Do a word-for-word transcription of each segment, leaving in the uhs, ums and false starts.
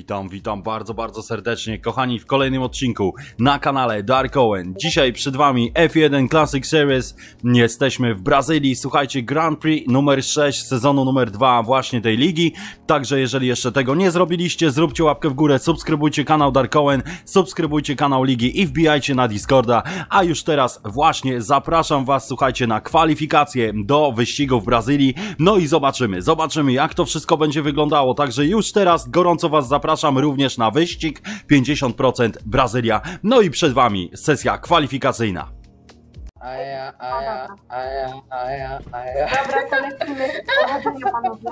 Witam, witam bardzo, bardzo serdecznie, kochani, w kolejnym odcinku na kanale Dark Owen. Dzisiaj przed wami F jeden Classic Series. Jesteśmy w Brazylii, słuchajcie, Grand Prix numer sześć sezonu numer dwa właśnie tej ligi. Także jeżeli jeszcze tego nie zrobiliście, zróbcie łapkę w górę, subskrybujcie kanał Dark Owen, subskrybujcie kanał ligi i wbijajcie na Discorda. A już teraz właśnie zapraszam was, słuchajcie, na kwalifikacje do wyścigu w Brazylii. No i zobaczymy, zobaczymy jak to wszystko będzie wyglądało. Także już teraz gorąco was zapraszam również na wyścig pięćdziesiąt procent Brazylia. No i przed wami sesja kwalifikacyjna. Aja, aja, aja, aja, aja. Dobra, to lecimy. Powodzenia, panowie.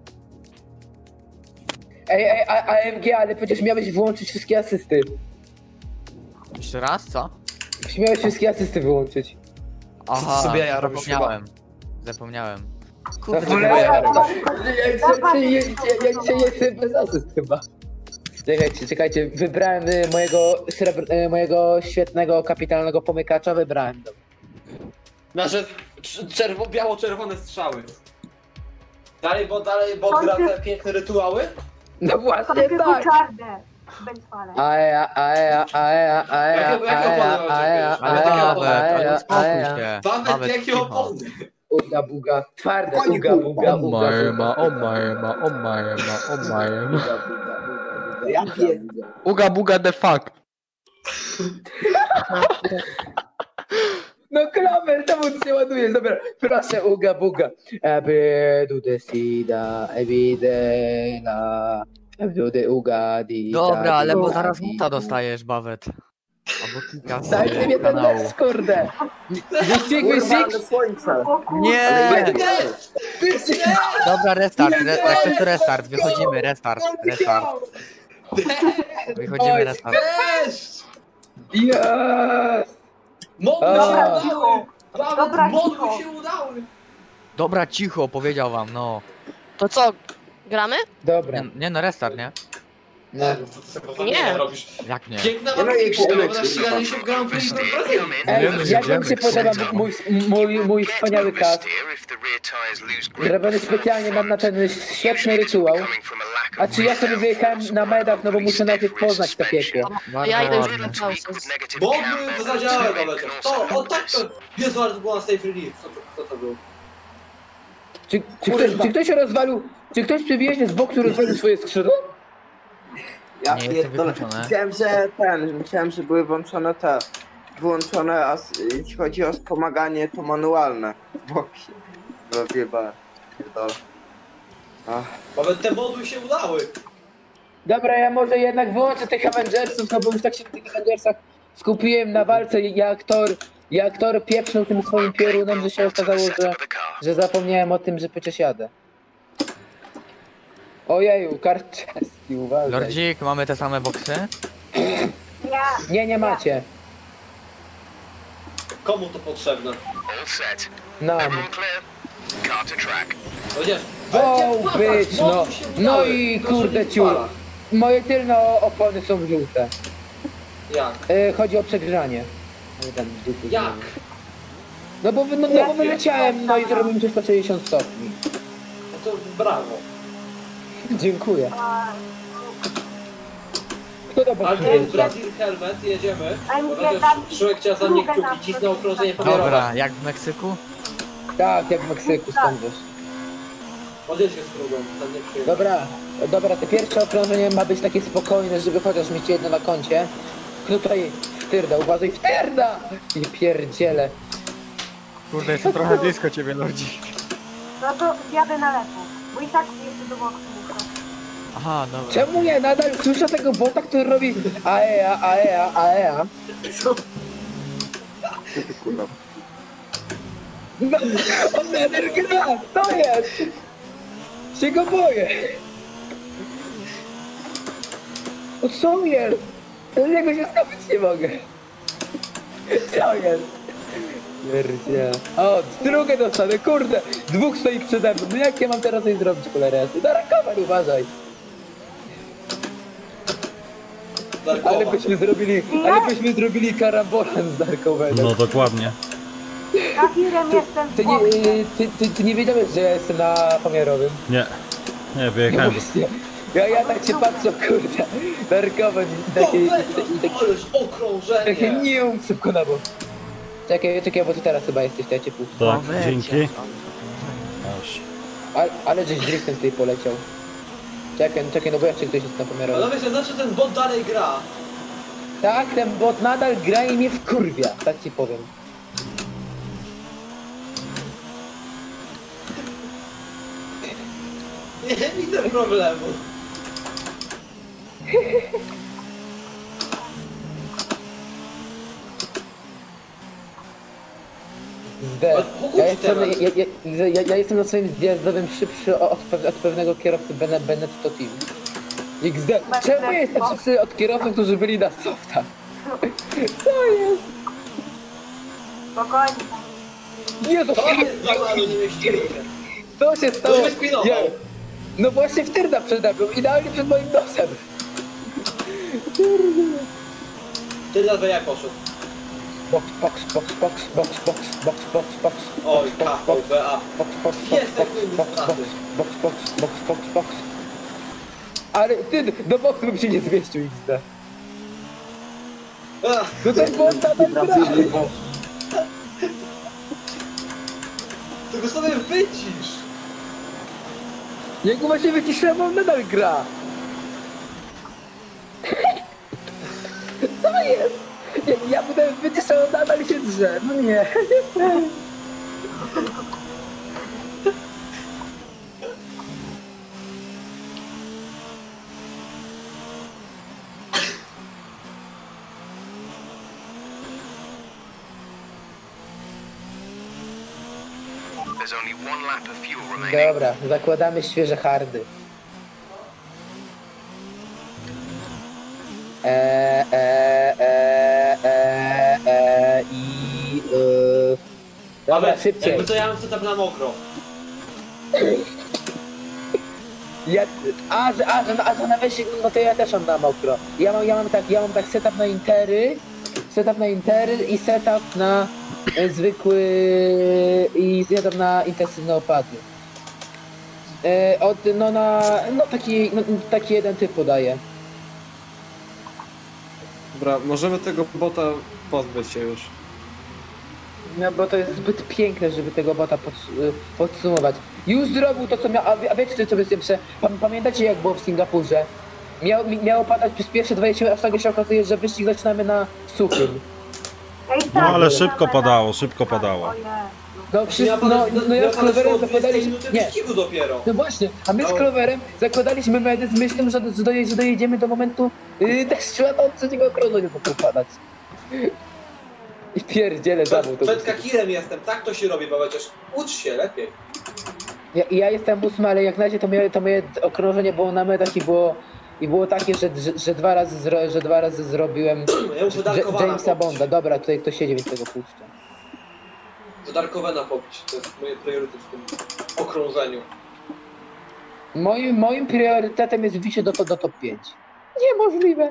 Ej, ej, a, A M G, ale przecież miałeś wyłączyć wszystkie asysty. Jeszcze raz, co? Miałeś wszystkie asysty wyłączyć. Aha, sobie ja robię zapomniałem. Zapomniałem. Kurde, Dobra, ja, dobra. ja, ja, ja dzisiaj jestem bez asyst chyba. Czekajcie, czekajcie, wybrałem y, mojego, srebr, y, mojego świetnego, kapitalnego pomykacza, wybrałem. Nasze czerwo, biało-czerwone strzały. Dalej, bo dalej, bo Kończy- gra te piękne rytuały. No właśnie Sobie tak. czarne. Będwale. Aja, aja, aja, aja, Jakie- jakie aja, opony aja, Ale Aja, nawet, ale aja, uspokój aja. się. Nawet Nawet jakie cicho. opony. Uga buga, twarde, uga buga, O uga majma, buga. o majma, o majma, o majma. Ja pierdolę. Uga buga the fuck. No klamer, czemu ty się ładujesz? Dobra, proszę, uga buga. Aby decida, evidela, aby uga di. Dobra, ale bo zaraz muta dostajesz, Bawet. Albo kilka z Dajcie mnie ten kanału. deszcz, kurde. Wyścig, wyścig. Nie! Wyścig. Dobra, restart, re, jak chcesz to restart, wychodzimy, restart, restart. Wychodzimy, Oj, restart. Deszcz! Yes. Modły A. się udały! Dobra, Modły cicho. się udały! Dobra, cicho, powiedział wam, no. To co, gramy? Dobra. Nie, nie no, restart, nie? No. Nie. robisz. Jak nie? Piękna No i walka, na ściganie się w Grand Prix Brazylii. Ej, Wiemy, jak wam jedziemy. się podoba mój, mój, mój wspaniały cast? Zrobiony specjalnie mam na ten świetny rytuał. A czy ja sobie wyjechałem na medach, no bo muszę najpierw poznać to piekło. Bardzo Ja idę już ładnie. na pauzę. Modły zadziałały nawet. To, o tak to. Jezu, ale to było na Safe Relief. Co to, co to było? Czy, czy, ktoś, czy ktoś rozwalił, czy ktoś przy wjeździe z boksu rozwalił swoje skrzydło? Ja Nie, jest to pierdolę. wykluczone. Myślałem, że ten, myślałem, że były włączone te, wyłączone, a s- jeśli chodzi o wspomaganie, to manualne boki. No wieba, pierdolę. Ach, Nawet te modły się udały. Dobra, ja może jednak wyłączę tych Avengersów, no bo już tak się na tych Avengersach skupiłem na walce i jak Thor, jak Thor pieprznął tym swoim piorunem, że się okazało, że, że zapomniałem o tym, że przecież jadę. Ojeju, Karczeski, uważaj. Lordzik, mamy te same boksy? Ja. Nie, nie macie. Komu to potrzebne? Nam. Chociaż O, będzie być, no. modły się No udały. i Proszę kurde nie ciur. spala. Moje tylne opony są żółte. Jak? E, chodzi o przegrzanie. Ale tam w dupie Jak? znowu. No bo, wy- no, no bo wyleciałem, no i zrobiłem trzysta sześćdziesiąt stopni. No to brawo. Dziękuję. Kto to Ale to poprzedł? jest Brazil Helmet, jedziemy. A nie, Chociaż tam- Szurek chciał za mnie kciuki, cisnął okrążenie pomiarowe. Dobra, jak w Meksyku? Tak, jak w Meksyku stąd wiesz. Odjedź się z drugą, tam nie przyjdzie. Dobra, dobra, te pierwsze okrążenie ma być takie spokojne, żeby chociaż mieć jedno na koncie. Tutaj wtyrda, uważaj, wtyrda! I pierdziele. Kurde, jestem trochę blisko ciebie, Lordzik. No to jadę na lewo. Bo i tak jeszcze do boku muszę. Aha, dobra. Czemu ja nadal słyszę tego bota, który robi aea, aea, aea? co ty kurwa? No, on nadal gra, co jest? Się go boję. O, co jest? Do niego się skupić nie mogę. Co jest? Pierdzie. O, drugą dostanę, kurde. Dwóch stoi przede mną. No jak ja mam teraz coś zrobić, choleresy? Na rakower, uważaj. Darkowa. Ale byśmy zrobili, ale byśmy zrobili karambolan z Darkowenem. No dokładnie. Kafirem jestem Ty w nie, boksie. ty, ty, ty nie wiedziałeś, że ja jestem na pomiarowym. Nie, nie, No wyjechałem. właśnie. Ja, ja tak się patrzę, kurde, Darkowo i takie, i, i, i takie, Ależ okrążenie! takie nie um szybko na bok. Czekaj, czekaj, bo ty teraz chyba jesteś, to ja cię puszczę. Tak, Bawecie. dzięki. Aż. Ale, ale żeś driftem tutaj poleciał. Czekaj, czekaj, no bo jeszcze ktoś jest na pomiarowy. Ale myślę, znaczy ten bot dalej gra. Tak, ten bot nadal gra i mnie wkurwia, tak ci powiem. Nie widzę problemu. Zde. Ale pokój Ja jestem, teraz. ja, ja, ja, ja jestem na swoim zjazdowym szybszy od, pe- od pewnego kierowcy Bene- Benetto Team. X D. Czemu ja jestem szybszy od kierowców, którzy byli na softach? Co jest? Spokojnie. Jezu, To jest za mało, nie mieścimy się. co się stało? To jest spinował. Ja, no właśnie w tyrda przede mną, idealnie przed moim nosem. Ty na jak poszedł. Box, box, box, box, box, box, box, box, box. Oj, box, K box, V B A. box, box, box, Jest box, taki box, straty. box, box, box, box, box. Ale ty, do boxu bym się nie zmieścił X D. Ach, No ten błąd na ten gra. tylko sobie wycisz. Jak właśnie wyciszyłem, on nadal gra. Co jest? Nie, ja będę wyciszał, on nadal się drze. No nie. There's only one lap of fuel remaining. Dobra, zakładamy świeże hardy. Eee, eee, eee, eee, eee, i... Eee. Dobra, Ale szybciej. jakby co ja mam setup na mokro. Ja, a, że, a, że, a, że na wyścig, no to ja też mam na mokro. Ja mam, ja mam tak, ja mam tak setup na intery, setup na intery i setup na e, zwykły i setup na intensywne opady. E, od, no na, no taki, no, taki jeden typ podaję. Dobra, możemy tego bota pozbyć się już. No bo to jest zbyt piękne, żeby tego bota pods- y, podsumować. Już zrobił to, co miał, a, wie- a wiecie co jest pierwsze? Pam- Pamiętacie jak było w Singapurze? Miał, mi- miało padać przez pierwsze dwadzieścia minut, a nagle się okazuje, że wyścig zaczynamy na suchym. Ej, No tak, ale nie szybko mamy padało, na- szybko padało. O Jezu. No wszyscy, no, no ja z padać Cloverem po dwudziestej zakładaliśmy... minuty Nie, wyścigu dopiero. no właśnie, a my z No. Cloverem zakładaliśmy medy z myślą, że, że, doje, że dojedziemy do momentu yy, deszczu, a on trzeciego okrążenia nie mógł padać. I pierdzielę zawał to. Przed kakirem jestem, tak to się robi, bo chociaż ucz się lepiej. Ja, ja jestem ósmy, ale jak na razie to moje, to moje okrążenie było na medach i było, i było takie, że, że, że, dwa razy zro, że dwa razy zrobiłem Ja muszę J- Darkowana Jamesa pobić. Bonda. Dobra, tutaj ktoś siedzi, więc tego puszczę. To Darkowena pobić, to jest moje priorytet w tym okrążeniu. Moim, moim priorytetem jest wbicie do, to- do top pięć. Niemożliwe.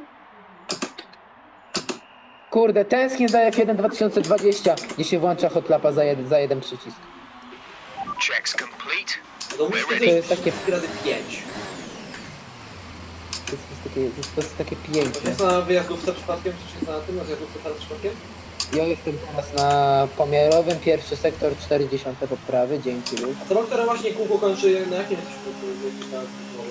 Kurde, tęsknię za F jeden dwa tysiące dwadzieścia, gdzie się włącza hotlapa za, jed, za jeden przycisk. Checks complete. No musisz To jest takie, razy pięć. to jest, to jest takie, to jest, to jest takie To piękne. jest na wyjazdówce przypadkiem, czy jest na tym, na zjazdówce teraz przypadkiem? Ja jestem teraz na pomiarowym, pierwszy sektor, czterdzieści poprawy, dzięki Luke. A co mam, które właśnie kółko kończy, na jakim jesteś kółku? Jakiś tam znowu.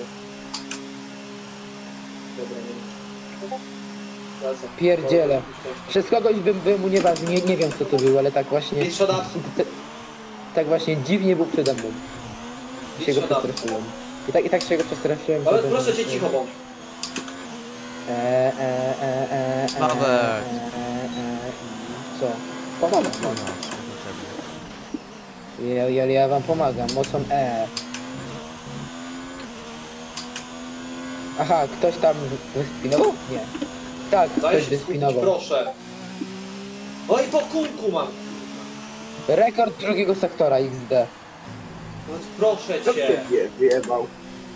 Dobra, nie. Teraz co? Pierdzielę. Przez kogoś bym, bym unieważnił, nie, nie wiem kto to był, ale tak właśnie... Pięć shot up. t- Tak właśnie dziwnie był przede mną. I się go Pięć shot up. przestraszyłem. I tak, i tak się go przestraszyłem. Ale że- proszę cię cicho bądź. Eee, eee, eee, eee, eee, Nawet. eee, eee, Co? Pomagam. Ja, ja, ja wam pomagam, mocą E. Aha, ktoś tam wyspinował? Nie. Tak, Daj ktoś się skupić, wyspinował. proszę. No i po kółku mam. Rekord drugiego sektora X D. No proszę Co cię. się wie, wyjebał?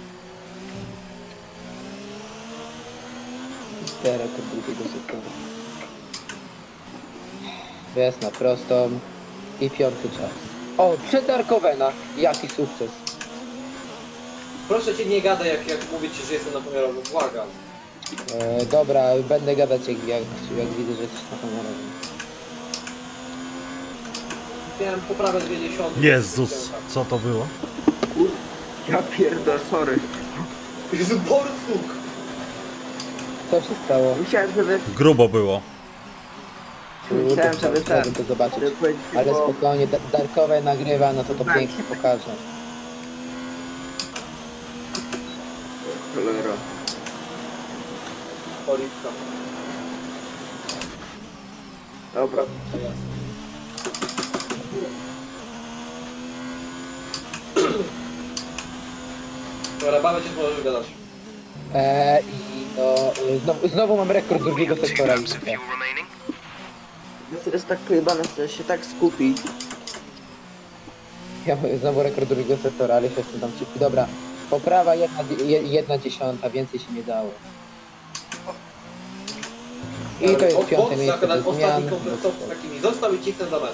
X D rekord drugiego sektora. Wjazd na prostą i piąty czas. O, przed Darkowena. Jaki sukces. Proszę cię nie gadaj jak, jak mówię ci, że jestem napomiarowy, błagam. E, dobra, będę gadać jak, jak, jak widzę, że jesteś napomiarowym. Miałem poprawę dwie dziesiąte. Jezus, co to było? Ja pierdolę, sorry. Jezu, borsuk! Co się stało? Myślałem, żeby... Grubo było. Myślałem, żeby ten... Chciałbym to zobaczyć. żeby powiedzieć, Ale bo- spokojnie, da- Darkowe nagrywa, no to to Tak. pięknie pokażę. Cholera. Oliwka. Dobra. Dobra, bawię cię, możesz gadać. Eee, i no, y, znowu, znowu mam rekord drugiego Two sektora. laps of fuel remaining. To jest tak pojebane, że się tak skupić. Ja mam znowu rekord drugiego sektora, ale się jeszcze tam szybki. Dobra, poprawa jedna, je- jedna dziesiąta, więcej się nie dało. I to jest Od- piąte od- miejsce zakładam, do zmian. Ostatni komplet z takimi został i ciknę do mety.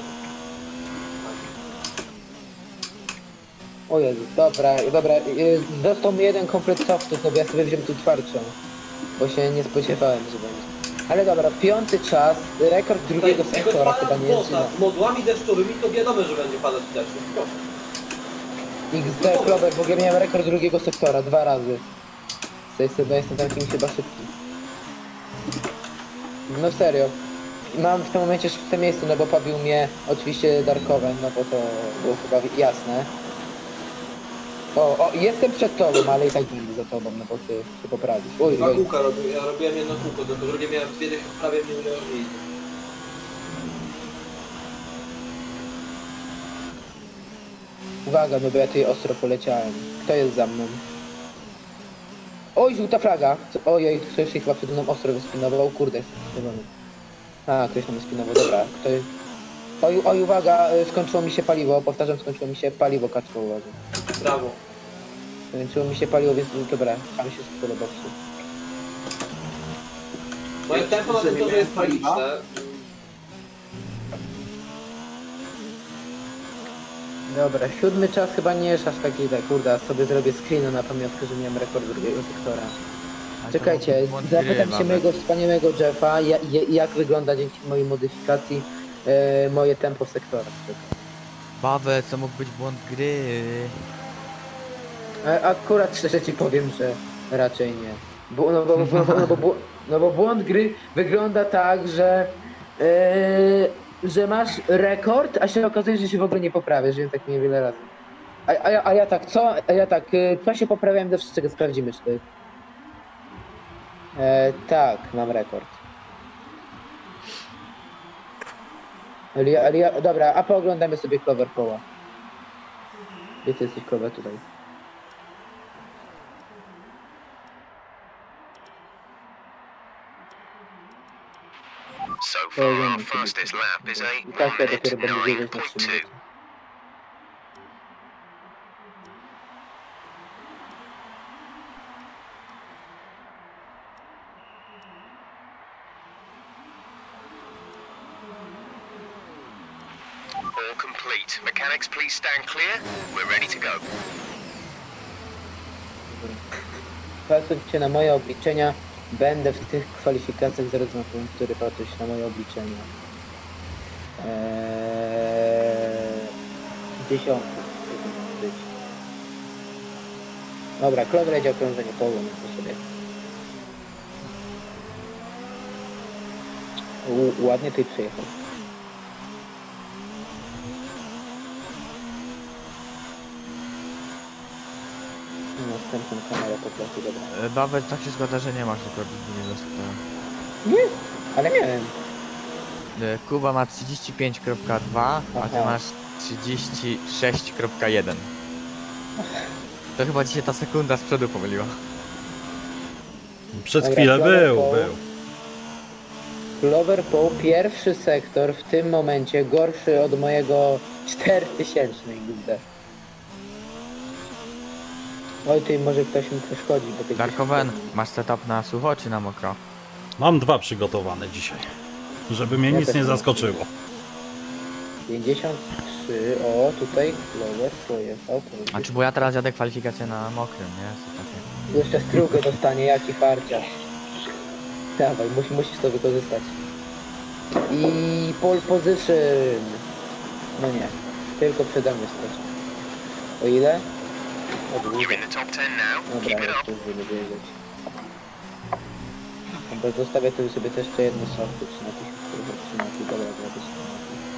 O Jezu, dobra, dobra, y, został mi jeden komplet softu, to ja sobie wziąłem tu twardszą. Bo się nie spodziewałem, że będzie. Ale dobra, piąty czas, rekord drugiego Jak sektora odpala chyba nie jest bota z modłami deszczowymi, to wiadomo, że będzie padać deszcz. Proszę. X D Clover, bo ja miałem rekord drugiego sektora, dwa razy. Z sobie jestem takim chyba szybki. No serio. Mam w tym momencie szóste miejsce, no bo pobił mnie oczywiście Darkowen, no bo to było chyba jasne. O, o, jestem przed tobą, ale i tak będę za tobą, no bo ty się poprawisz. Oj, Dwa oj. kółka robię, ja robiłem jedno kółko, tylko drugie miałem dwie dychy prawie mnie uniemożliwi. Uwaga, no bo ja tutaj ostro poleciałem. Kto jest za mną? Oj, żółta flaga! Co- Ojej, ktoś się chyba przede mną ostro wyspinował. Kurde, jestem spinowany. A, ktoś tam spinował, dobra. Kto jest... Oj, oj, uwaga, y, skończyło mi się paliwo. Powtarzam, skończyło mi się paliwo, kaczko, uwaga. Brawo. Skończyło mi się paliwo, więc dobra, tam się szybko do boksu. Moje tempo na tym torze jest tragiczne. Dobra, siódmy czas chyba nie jest aż taki, tak, kurde, a sobie zrobię screena na pamiątkę, że miałem rekord drugiego sektora. Czekajcie, zapytam się mojego wspaniałego Jeffa, ja, ja, jak wygląda dzięki mojej modyfikacji e, moje tempo w sektorach. Bawę, co mógł być błąd gry. A, akurat szczerze ci powiem, że raczej nie. Bo, no, bo, bo, no, bo, bo, no bo błąd gry wygląda tak, że e, że masz rekord, a się okazuje, że się w ogóle nie poprawiasz, wiem tak niewiele razy. A, a, ja, a ja tak, co? A ja tak, e, co się poprawiałem do wszystkiego, sprawdzimy czy to jest. E, tak, mam rekord. Ale ja, ale ja, dobra, a pooglądamy sobie Clover Poła. Gdzie ty jesteś, Clover, tutaj? So far, our fastest lap is a I tak ja one dopiero minute będę nine wiedzieć na point trzy two. minuty. All complete. Mechanics, please stand clear. We're ready to go. Patrzcie na moje obliczenia. Będę w tych kwalifikacjach, zaraz na tym, który patrzy się na moje obliczenia. Eee... Dziesiąty. powinien być. Dobra, Clover jedzie okrążenie połowę, to sobie. U, ładnie tutaj przyjechał. Następną kamerę po prostu, dobra. Bawę, tak się składa, że nie masz rekordu drugiego sektora. Nie, ale miałem. E, Kuba ma trzydzieści pięć przecinek dwa, a ty Aha. masz trzydzieści sześć przecinek jeden. To chyba ci się ta sekunda z przodu pomyliła. Przez Dobra, chwilę Clover był, Paul. był. Clover Paul, pierwszy sektor w tym momencie gorszy od mojego czterotysięcznego X D. Oj, tutaj może ktoś mi przeszkodzi, bo tej Darkowen, masz setup na sucho czy na mokro? Mam dwa przygotowane dzisiaj. Żeby mnie Ja nic też nie mam. zaskoczyło. pięćdziesiąt trzy, o tutaj Clover pojechał. A czy bo ja teraz jadę kwalifikację na mokrym, nie? Co takie? Jeszcze strójkę dostanie, jaki farcia. Dawaj, mus, musisz to wykorzystać. I pole position. No nie, tylko przede mną skoczy. O ile? O długo. You're in the top ten now. Dobra, Keep it jeszcze up. już będę wiedzieć. Dobra, zostawię tu sobie też jeszcze jedno softy, czy na tych, czy na tych, dobra, dobra, to są.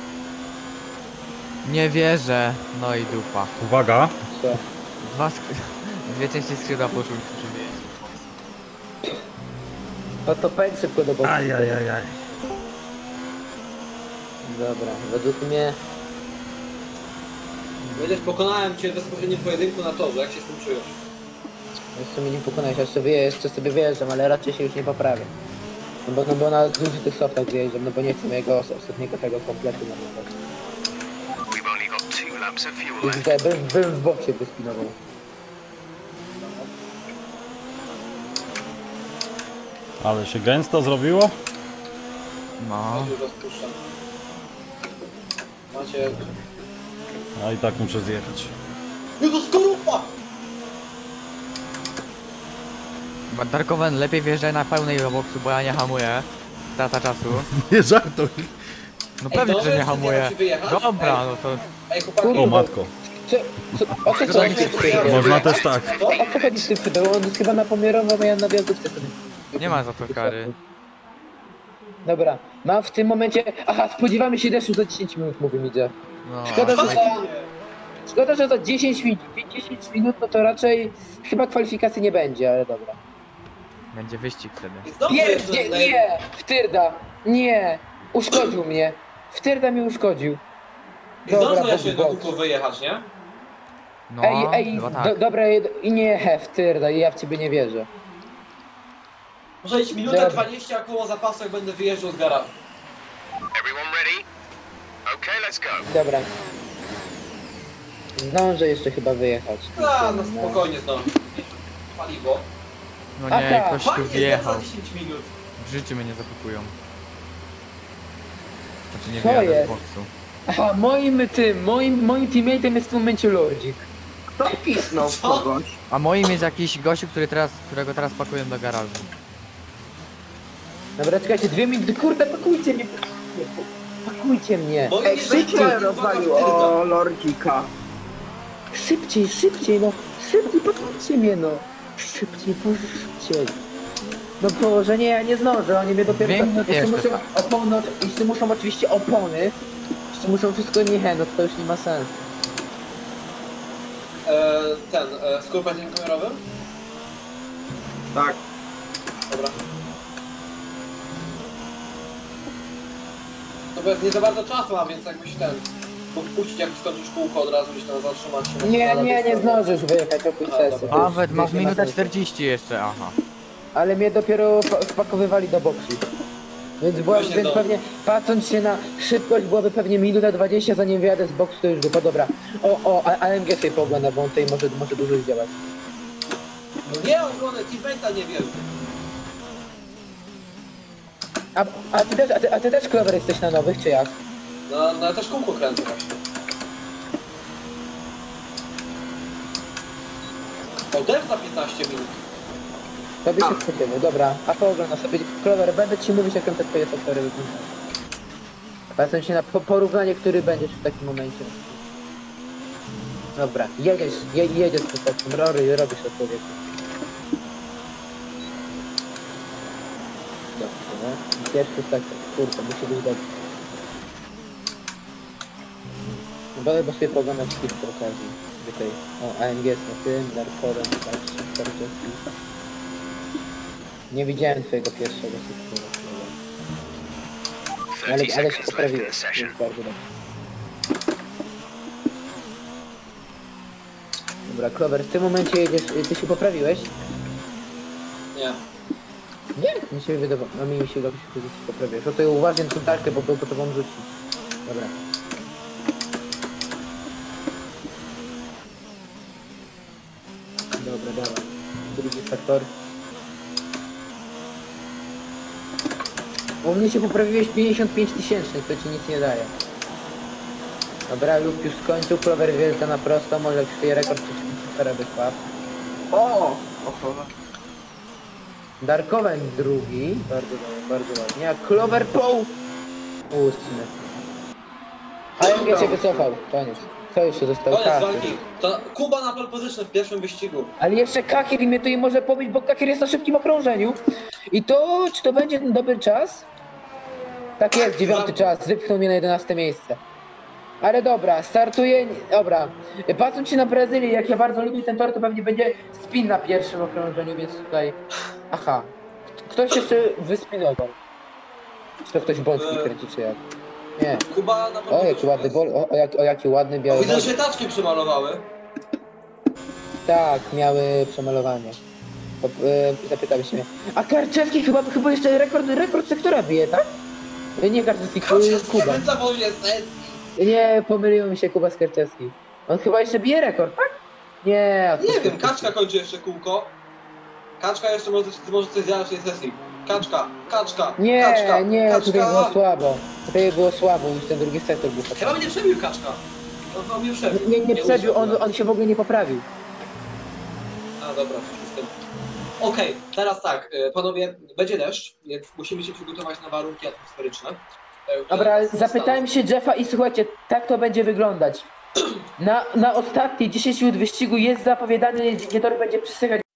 Nie wierzę. No i dupa. Uwaga. Co? Dwa sk... Dwie części skrzydła poszły przy No to pędź szybko do boku. Ajajajaj. Dobra, według mnie... Będziesz pokonałem cię w bezpośrednim pojedynku na torze, jak się z tym czujesz? Jeszcze mnie nie pokonałeś, jeszcze, wyje, jeszcze sobie wyjeżdżam, ale raczej się już nie poprawię. No bo, no bo na dużych tych softach wyjeżdżam, no bo nie chcę mojego os- ostatniego tego kompletu namalować. We've only got two laps of fuel I left. tutaj bym, bym w boksie wyspinował. Ale się gęsto zrobiło? No. Już rozpuszczam. Macie... A i tak muszę zjechać. Jezu, skorupa! Darkowen, lepiej wjeżdżaj na pełnej roboksu, bo ja nie hamuję. Strata czasu. Nie żartuj. No Ej, pewnie, dobrze, że nie czy hamuję. nie da ci wyjechać? Dobra, Ej. no to... Ej, chłopaki, O matko. Co, co, o co chodzi z tym Ja- Można też tak. O, o co chodzi z tym fydem? On jest chyba napomiarował, a ja na wjazdówce sobie. Nie ma za to kary. Dobra, mam w tym momencie... Aha, spodziewamy się deszczu za dziesięć minut, mówi mi Jeff. No, Szkoda, że a- za, szkoda, że za dziesięć minut, dziesięć minut, no to raczej chyba kwalifikacji nie będzie, ale dobra. Będzie wyścig wtedy. Jest dobrze, Nie, że nie, tutaj- nie, wtyrda, nie, uszkodził mnie, wtyrda mi uszkodził. Jest Dobra, dobrze box, jeszcze na box. kółko wyjechać, nie? No, Ej, ej, chyba do, tak. dobra, i nie, he, wtyrda, ja w ciebie nie wierzę. Może iść minutę Dobra. dwadzieścia koło zapasu, jak będę wyjeżdżał z garażu. Everyone ready? Okay, let's go. Dobra. Zdążę jeszcze chyba wyjechać. A, no spokojnie znowu. Paliwo. No nie, Aha, ktoś tu Fajnie, wjechał. za dziesięć minut. W życiu mnie nie zapakują. Znaczy nie Co wyjadę jest? z boksu. Aha, moim tym, moim, moim teammate'em jest w tym momencie Lordzik. Kto pisnął w Co? kogoś? A moim jest jakiś gościu, który teraz, którego teraz pakuję do garażu. Dobra, czekajcie, dwie minuty, kurde, pakujcie mnie. Pakujcie mnie. Bo Ej, nie szybciej, będzie szybciej rozwalił o Lordzika. Szybciej, szybciej, no. Szybciej, pakujcie mnie, no. Szybciej, Boże, szybciej. No Boże, nie, ja nie zdążę, oni mnie dopiero... Dwie minuty jeszcze jeszcze. muszą opony, jeszcze muszą oczywiście opony. Jeszcze muszą wszystko nie, no to już nie ma sensu. E, ten, e, z korporatem kamerowym? Tak. Dobra. No bo nie za bardzo czasu mam, więc jakbyś ten... Mógł puścić, jak skończysz kółko od razu, gdzieś tam zatrzymać się. Nie, na nie, nie lewej zdążysz wyjechać oprócz A, sesji. dobra. to już- Nawet to masz już nie ma minutę sensu. czterdzieści jeszcze, aha. Ale mnie dopiero pa- wpakowywali do boksu. Więc, była, Właśnie więc to. pewnie, patrząc się na szybkość, byłaby pewnie minuta dwadzieścia, zanim wyjadę z boksu, to już dupa, dobra. O, o, a- A M G sobie poogląda, bo on tutaj może, może dużo zdziałać. No nie, oglądaj, teammate'a nie wiem. A, a, ty też, a, ty, a ty też, Clover, jesteś na nowych, czy jak? No, no ja też kółko kręcę właśnie. O, dev za piętnaście minut. Tobie się spodziewał, dobra. A poogląda sobie. Clover, będę ci mówić, jak te twoje faktory wyglądają. Patrzę się na po, porównanie, który będziesz w takim momencie. Dobra, jedziesz, je, jedziesz po takim rory, robisz to człowieku. Dobrze, no. Pierwszy sektor, kurde, musi być dobrze. Bo, bo sobie pooglądam chwilę przy okazji. Tutaj, o, A M G jest na tym, Darkowem, patrzcie, czterdzieści. Nie widziałem twojego pierwszego sektora. Ale, thirty ale się seconds left in the poprawiłeś, session. jest bardzo dobrze. Dobra, Clover, w tym momencie jedziesz, ty się poprawiłeś? Nie. Nie? Mi się wydawało, a mi się dobrze, że się poprawiłeś. O to ja uważnie tą tarkę, bo, bo to wam rzuci. Dobra. Dobra, dawaj. Drugi faktor. U mnie się poprawiłeś pięćdziesiąt pięć tysięcy, to ci nic nie daje. Dobra, Luke już skończył, Clover wielka na prosto, może krzyje rekord przeciwnika wykład. O! Oho. Darkowen drugi, bardzo bardzo ładnie, a Clover Poł ósmy. A jak ja się wycofał, koniec. Kto jeszcze został? Koniec Kakier. walki. To Kuba na pole position w pierwszym wyścigu. Ale jeszcze Kakier mnie tutaj może pobić, bo Kakier jest na szybkim okrążeniu. I to, czy to będzie ten dobry czas? Tak jest, dziewiąty czas, wypchnął mnie na jedenaste miejsce. Ale dobra, startuję, dobra. Patrząc się na Brazylię, jak ja bardzo lubię ten tor, to pewnie będzie spin na pierwszym okrążeniu, więc tutaj... Aha. Ktoś jeszcze wyspinował. Czy to ktoś bączki kręci, czy jak? Nie. Kuba na pole O, jaki position ładny jest. bol, o, o, jak, o jaki ładny O, biały widzę, bol. że taczki przemalowały. Tak, miały przemalowanie. Po- e, Zapytał się mnie. A Karczewski chyba, chyba jeszcze rekord, rekord sektora bije, tak? E, Nie Karczewski, Kaczewski Kuba. wędza w ogóle sesji. Nie, pomyliło mi się Kuba z Karczewski. On chyba jeszcze bije rekord, tak? Nie, a Nie to- wiem, Kaczka kończy jeszcze kółko. Kaczka jeszcze może, może coś zjadać w tej sesji. Kaczka, kaczka, Nie, kaczka, nie, kaczka. tutaj było słabo. Tutaj było słabo, już ten drugi sektor był Chyba mnie przebił kaczka. On, on mnie przebił. Nie, nie przebił, on, użył. on się w ogóle nie poprawił. A dobra, jestem. Okej, teraz tak, y, panowie, będzie deszcz, więc musimy się przygotować na warunki atmosferyczne. E, Dobra, które zapytałem się Jeffa i słuchajcie, tak to będzie wyglądać. Na, na ostatniej dziesięć minut wyścigu jest zapowiadany, gdzie tor będzie przysychać